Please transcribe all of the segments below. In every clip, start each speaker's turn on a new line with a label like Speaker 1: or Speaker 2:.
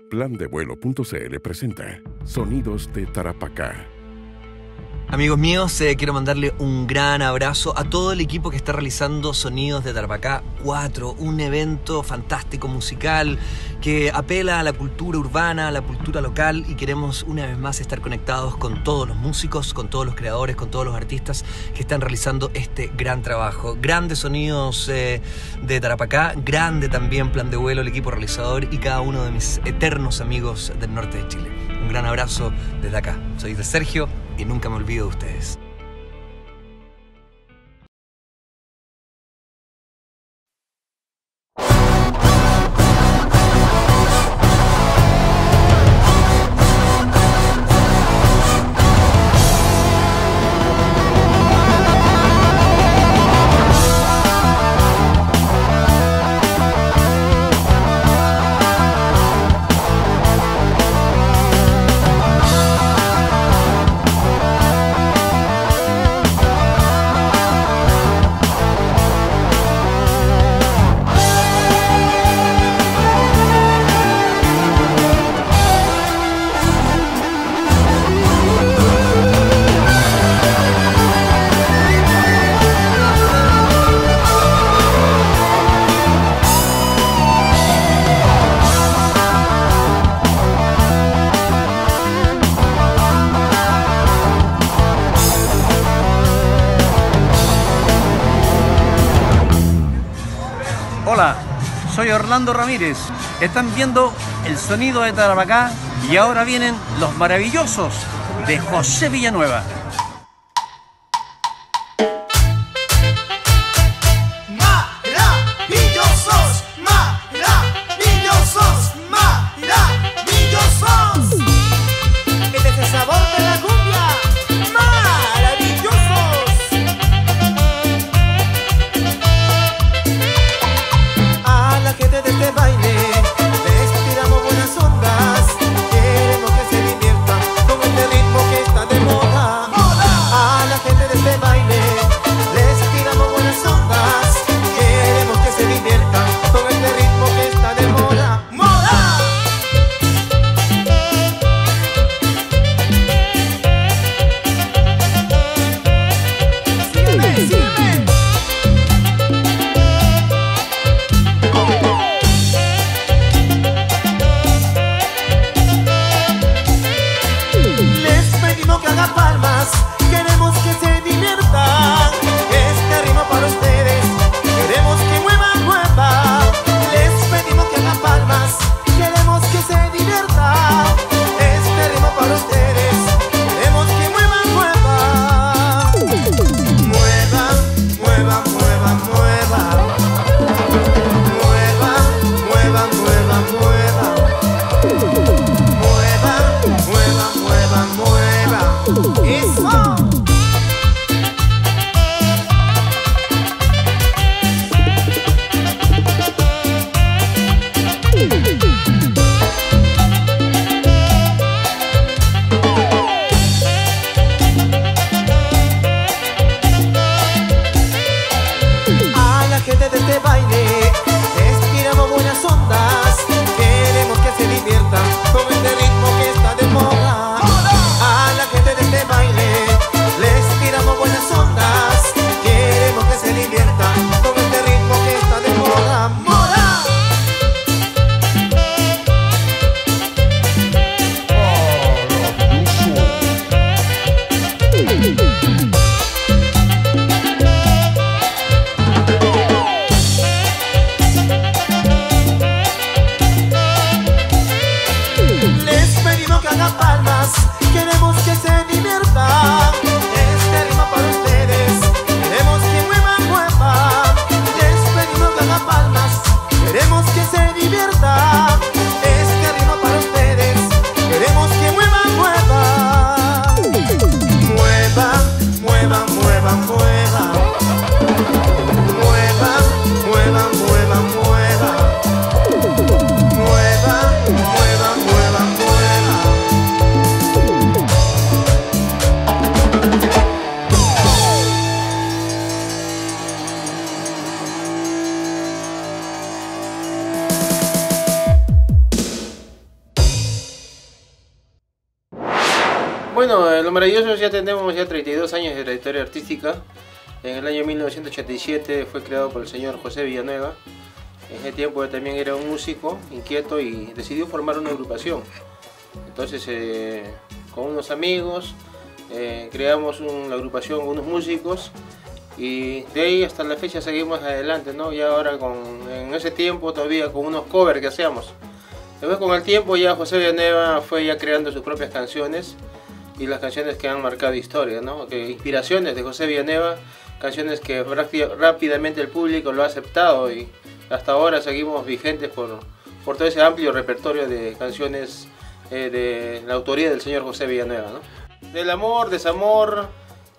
Speaker 1: Plandevuelo.cl presenta Sonidos de Tarapacá.
Speaker 2: Amigos míos, quiero mandarle un gran abrazo a todo el equipo que está realizando Sonidos de Tarapacá 4, un evento fantástico musical que apela a la cultura urbana, a la cultura local, y queremos una vez más estar conectados con todos los músicos, con todos los creadores, con todos los artistas que están realizando este gran trabajo. Grandes Sonidos de Tarapacá, grande también Plan de Vuelo, el equipo realizador y cada uno de mis eternos amigos del norte de Chile. Un gran abrazo desde acá. Soy de Sergio y nunca me olvido de ustedes.
Speaker 3: Hola, soy Orlando Ramírez. Están viendo el Sonido de Tarapacá y ahora vienen los maravillosos de José Villanueva.
Speaker 4: Maravillosos, maravillosos, maravillosos. Este es el sabor de la cumbia. Maravillosos. A la gente de este baile les tiramos buenas ondas. Queremos que se diviertan con este ritmo que está de moda.
Speaker 5: Bueno, Los Maravillosos ya tenemos 32 años de trayectoria artística. En el año 1987 fue creado por el señor José Villanueva. En ese tiempo él también era un músico inquieto y decidió formar una agrupación. Entonces, con unos amigos, creamos una agrupación con unos músicos y de ahí hasta la fecha seguimos adelante, ¿no? Y ahora en ese tiempo todavía con unos covers que hacíamos. Después con el tiempo ya José Villanueva fue ya creando sus propias canciones y las canciones que han marcado historia, ¿no? Que inspiraciones de José Villanueva, canciones que rápidamente el público lo ha aceptado y hasta ahora seguimos vigentes por todo ese amplio repertorio de canciones de la autoría del señor José Villanueva, ¿no? Del amor, desamor,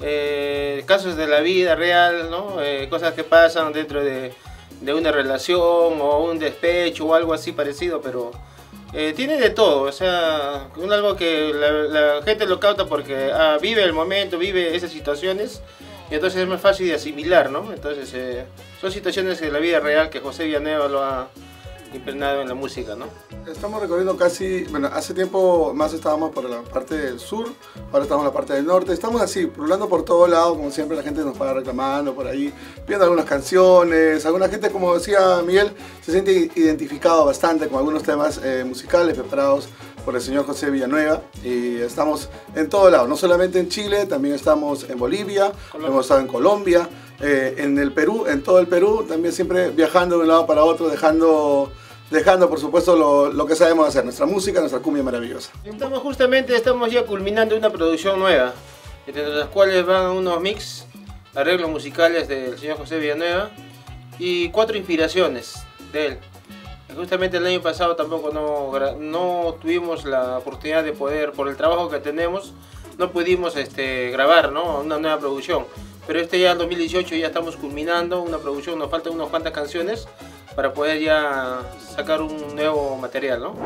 Speaker 5: casos de la vida real, ¿no? Cosas que pasan dentro de una relación o un despecho o algo así parecido, pero tiene de todo, o sea, algo que la gente lo capta porque vive el momento, vive esas situaciones y entonces es más fácil de asimilar, ¿no? Entonces son situaciones de la vida real que José Villanueva lo ha impregnado en la música, ¿no?
Speaker 6: Estamos recorriendo casi, bueno, hace tiempo más estábamos por la parte del sur, ahora estamos en la parte del norte, estamos así, pululando por todo lado, como siempre la gente nos va reclamando por ahí, pidiendo algunas canciones, alguna gente, como decía Miguel, se siente identificado bastante con algunos temas musicales preparados por el señor José Villanueva y estamos en todo lado, no solamente en Chile, también estamos en Bolivia, hemos estado en Colombia, en el Perú, en todo el Perú, también siempre viajando de un lado para otro, dejando por supuesto lo que sabemos hacer, nuestra música, nuestra cumbia maravillosa.
Speaker 5: Estamos ya culminando una producción nueva, entre las cuales van unos mix, arreglos musicales del señor José Villanueva y 4 inspiraciones de él. Justamente el año pasado tampoco no tuvimos la oportunidad de poder, por el trabajo que tenemos, no pudimos grabar, ¿no? Una nueva producción. Pero ya en 2018 ya estamos culminando una producción, nos faltan unas cuantas canciones para poder ya sacar un nuevo material, ¿no?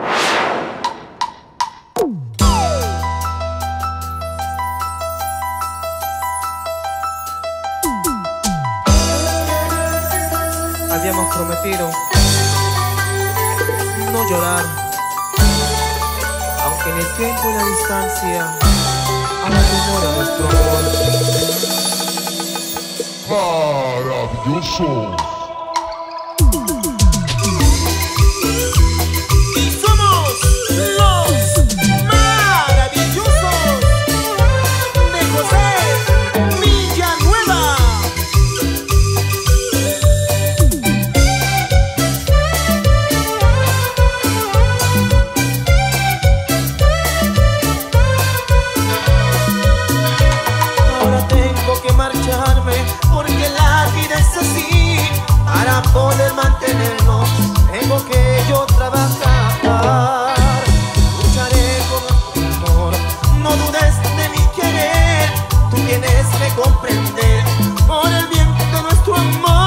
Speaker 4: Habíamos prometido no llorar, aunque en el tiempo y la distancia haga rumor a nuestro amor.
Speaker 1: Maravilloso.
Speaker 4: Porque la vida es así, para poder mantenernos tengo que yo trabajar. Lucharé con tu amor, no dudes de mi querer, tú tienes que comprender por el bien de nuestro amor.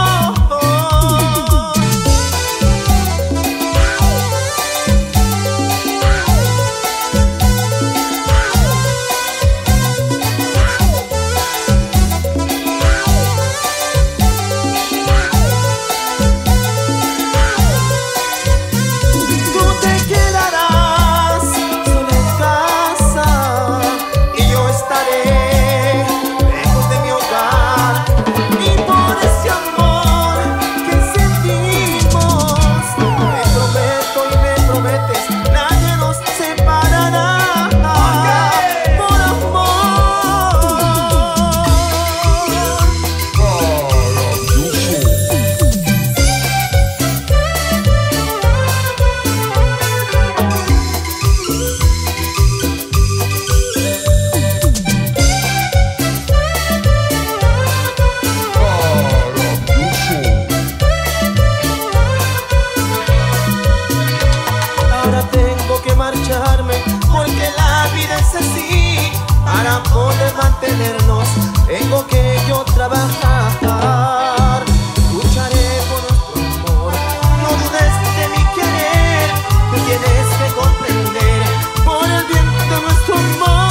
Speaker 4: Porque la vida es así, para poder mantenernos tengo que yo trabajar. Lucharé por nuestro amor, no dudes de mi querer, tú tienes que comprender por el bien de nuestro amor.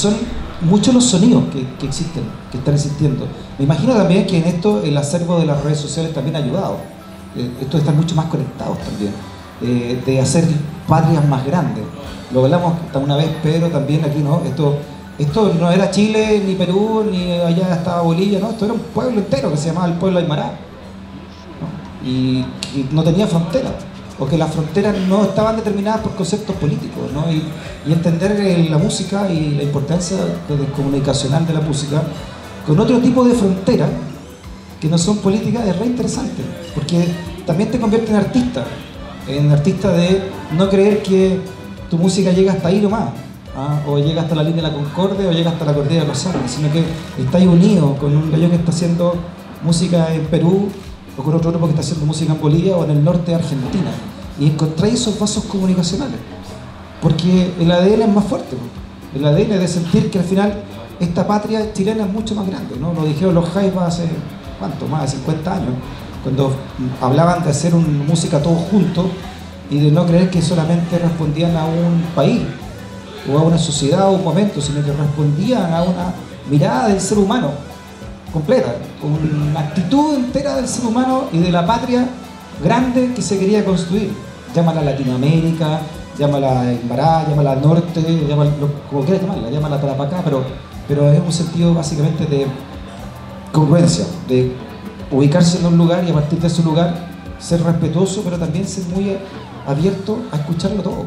Speaker 7: son muchos los sonidos que existen, que están existiendo. Me imagino también que en esto el acervo de las redes sociales también ha ayudado. Esto de estar mucho más conectados también, de hacer patrias más grandes. Lo hablamos una vez, Pedro, también aquí, ¿no? Esto no era Chile, ni Perú, ni allá estaba Bolivia, ¿no? Esto era un pueblo entero que se llamaba el pueblo Aymara, ¿no? Y no tenía frontera, porque las fronteras no estaban determinadas por conceptos políticos, ¿no? Y entender la música y la importancia comunicacional de la música con otro tipo de fronteras que no son políticas es re interesante, porque también te convierte en artista de no creer que tu música llega hasta ahí nomás, o llega hasta la línea de la Concordia o llega hasta la cordillera de los Andes, sino que estáis unidos con un gallo que está haciendo música en Perú o con otro grupo que está haciendo música en Bolivia o en el norte de Argentina, y encontráis esos vasos comunicacionales, porque el ADN es más fuerte, ¿no? El ADN de sentir que al final esta patria chilena es mucho más grande, ¿no? Lo dijeron los Jaivas hace, ¿cuánto? Más de 50 años, cuando hablaban de hacer música todos juntos y de no creer que solamente respondían a un país o a una sociedad o un momento, sino que respondían a una mirada del ser humano completa, con una actitud entera del ser humano y de la patria grande que se quería construir. Llámala Latinoamérica, llámala Aymara, llámala Norte, llámala, como quieras llamarla, llámala Tarapacá, pero es un sentido básicamente de congruencia, de ubicarse en un lugar y a partir de ese lugar ser respetuoso, pero también ser muy abierto a escucharlo todo.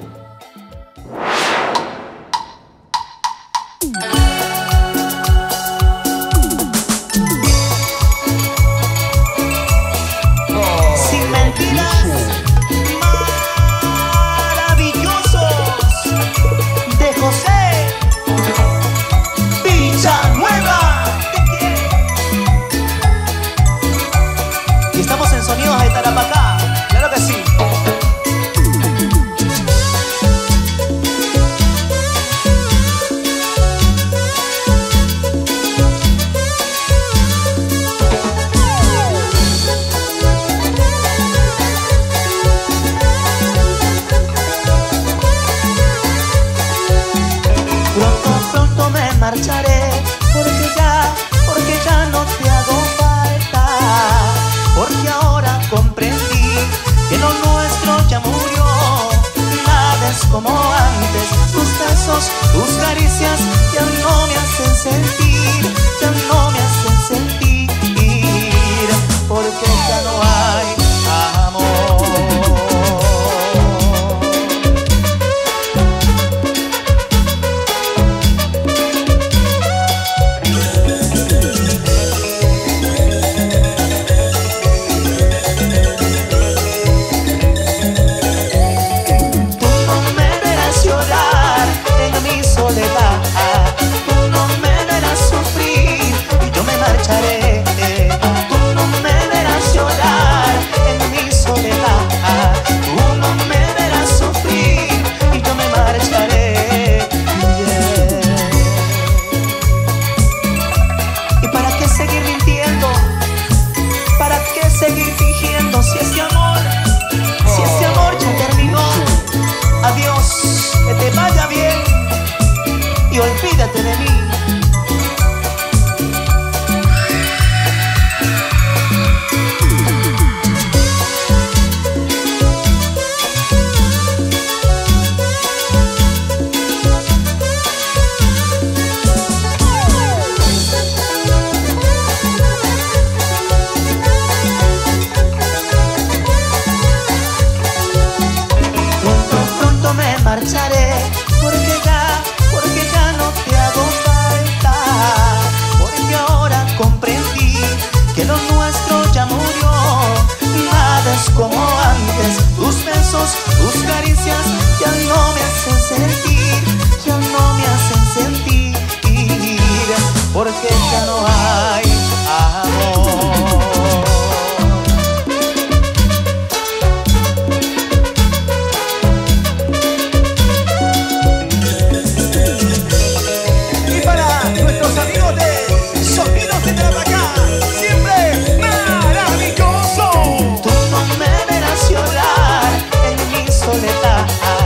Speaker 4: Sin mentiras, maravillosos, de José Villanueva. Y estamos en Sonidos de Tarapacá, claro que sí. Pronto me marcharé, porque ya no te hago falta, porque ahora comprendí que lo nuestro ya murió, nada es como antes, tus besos, tus caricias ya no me hacen sentir, ya no me hacen sentir, porque ya no hay amor. Tú no me verás sufrir y yo me marcharé. Tú no me verás llorar en mi soledad. Tú no me verás sufrir y yo me marcharé. ¿Y para qué seguir mintiendo? ¿Para qué seguir fingiendo si este amor ya terminó? Adiós, que te vaya bien y olvídate de mí. Pronto me marcharé, porque ya no te hago falta, porque ahora comprendí que lo nuestro ya murió, nada es como antes, tus besos, tus caricias ya no me hacen sentir, ya no me hacen sentir, porque ya no hay amor. Nuestros amigos de Sonidos de Tarapacá, siempre maravilloso. Tú no me verás llorar en mi soledad.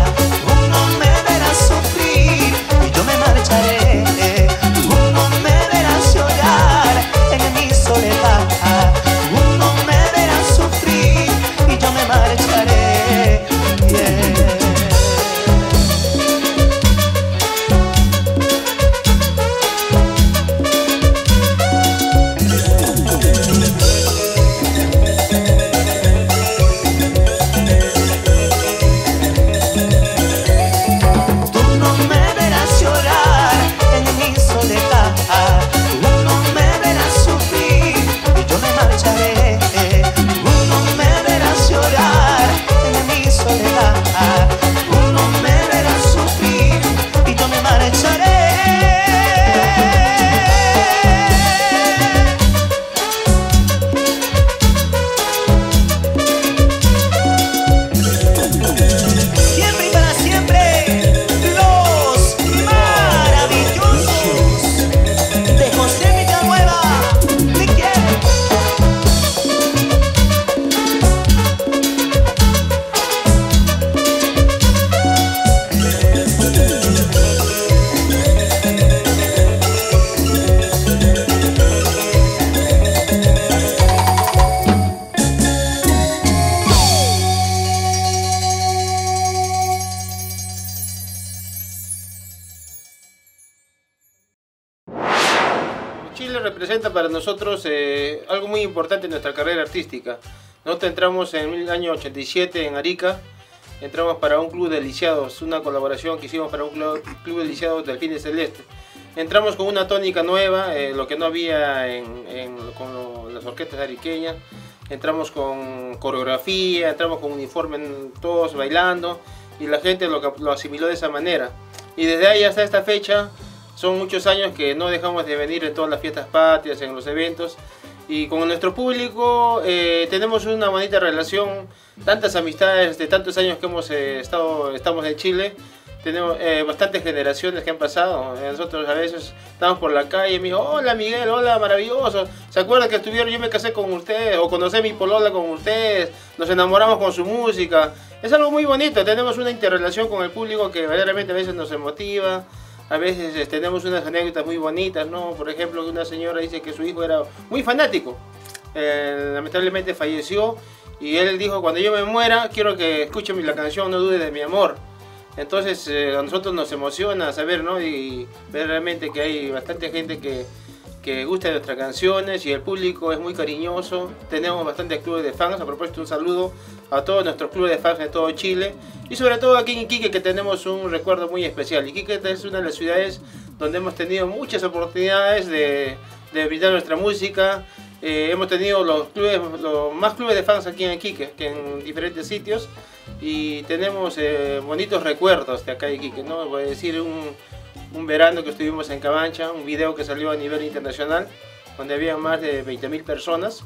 Speaker 5: para nosotros algo muy importante en nuestra carrera artística. Nosotros entramos en el año 87 en Arica, entramos para un club de lisiados, una colaboración que hicimos para un club de lisiados del Delfines Celeste. Entramos con una tónica nueva, lo que no había con las orquestas ariqueñas. Entramos con coreografía, entramos con uniforme, todos bailando, y la gente lo asimiló de esa manera. Y desde ahí hasta esta fecha, son muchos años que no dejamos de venir en todas las fiestas patrias, en los eventos. Y con nuestro público tenemos una bonita relación, tantas amistades de tantos años que estamos en Chile. Tenemos bastantes generaciones que han pasado. Nosotros a veces estamos por la calle y me digo, hola Miguel, hola, maravilloso. ¿Se acuerdan que yo me casé con ustedes? O conocí a mi polola con ustedes. Nos enamoramos con su música. Es algo muy bonito. Tenemos una interrelación con el público que verdaderamente a veces nos emotiva. A veces tenemos unas anécdotas muy bonitas, ¿no? Por ejemplo, una señora dice que su hijo era muy fanático. Lamentablemente falleció y él dijo, cuando yo me muera, quiero que escuchen la canción No dudes de mi amor. Entonces a nosotros nos emociona saber, ¿no? Y ver realmente que hay bastante gente que gusta de nuestras canciones y el público es muy cariñoso. Tenemos bastantes clubes de fans. A propósito, un saludo a todos nuestros clubes de fans de todo Chile y sobre todo aquí en Iquique, que tenemos un recuerdo muy especial. Iquique es una de las ciudades donde hemos tenido muchas oportunidades de brindar nuestra música. Hemos tenido los más clubes de fans aquí en Iquique, que en diferentes sitios, y tenemos bonitos recuerdos de acá de Iquique, ¿no? Voy a decir un verano que estuvimos en Cabancha, un video que salió a nivel internacional, donde había más de 20.000 personas.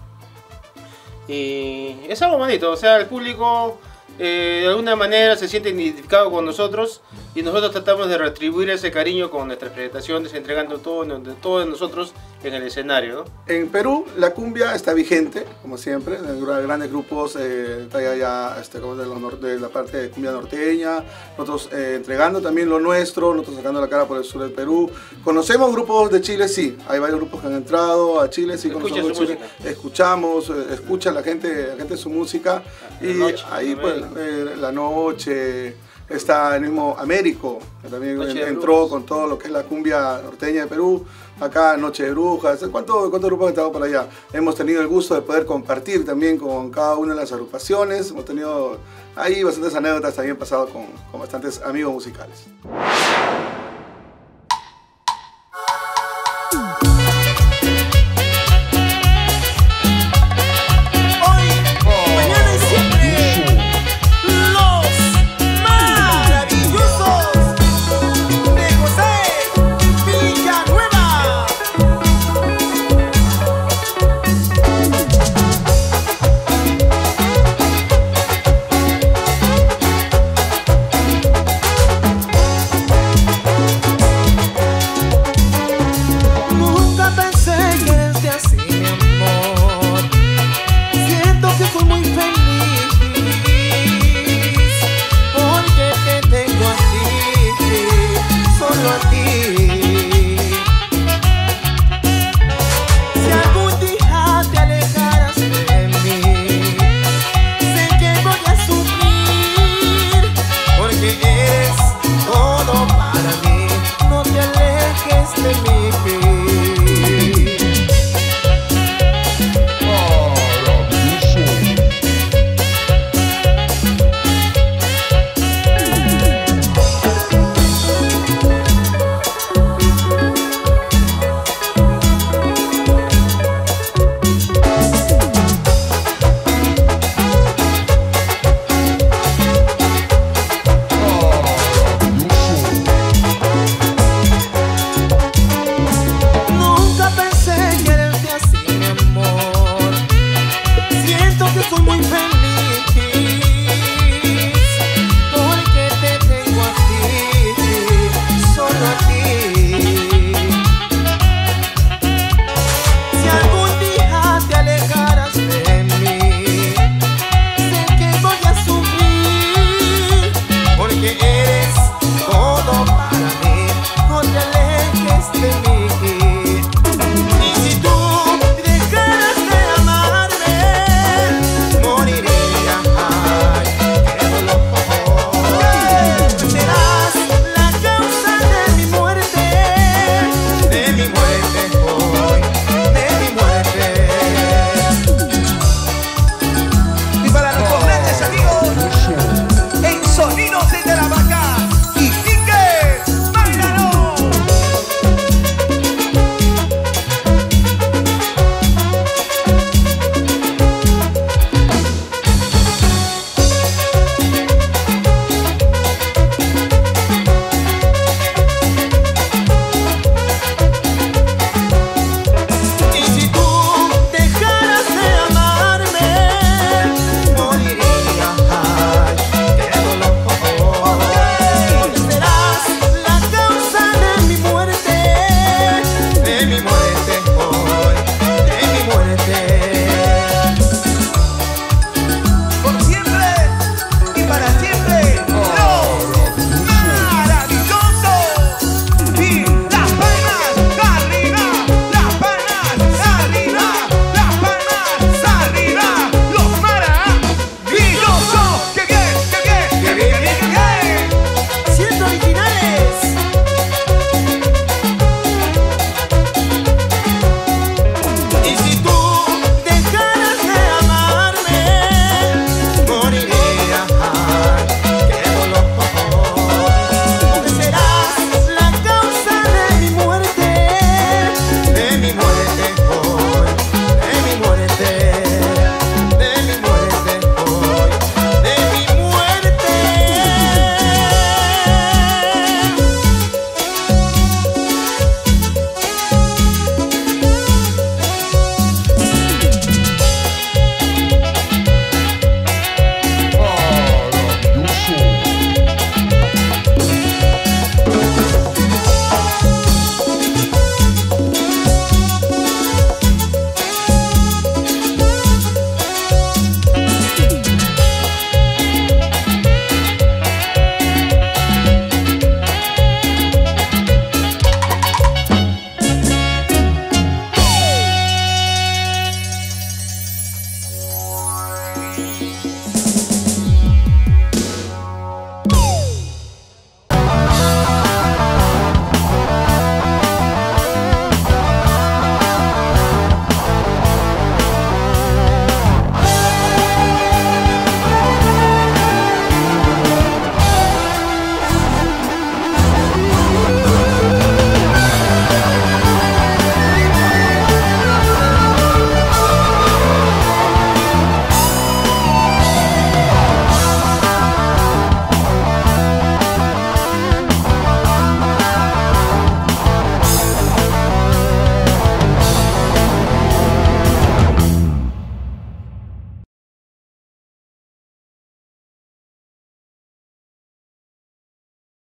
Speaker 5: Y es algo bonito, o sea, el público de alguna manera se siente identificado con nosotros y nosotros tratamos de retribuir ese cariño con nuestras presentaciones, entregando todo de nosotros en el escenario, ¿no?
Speaker 6: En Perú la cumbia está vigente, como siempre, grandes grupos de la parte de cumbia norteña, nosotros entregando también lo nuestro, nosotros sacando la cara por el sur del Perú. ¿Conocemos grupos de Chile? Sí, hay varios grupos que han entrado a Chile, sí, conocemos Chile, escuchamos, escucha la gente su música, y ahí pues La Noche, está el mismo Américo, que también entró con todo lo que es la cumbia norteña de Perú, acá Noche de Brujas. ¿Cuántos grupos han estado por allá? Hemos tenido el gusto de poder compartir también con cada una de las agrupaciones, hemos tenido ahí bastantes anécdotas también pasado con bastantes amigos musicales.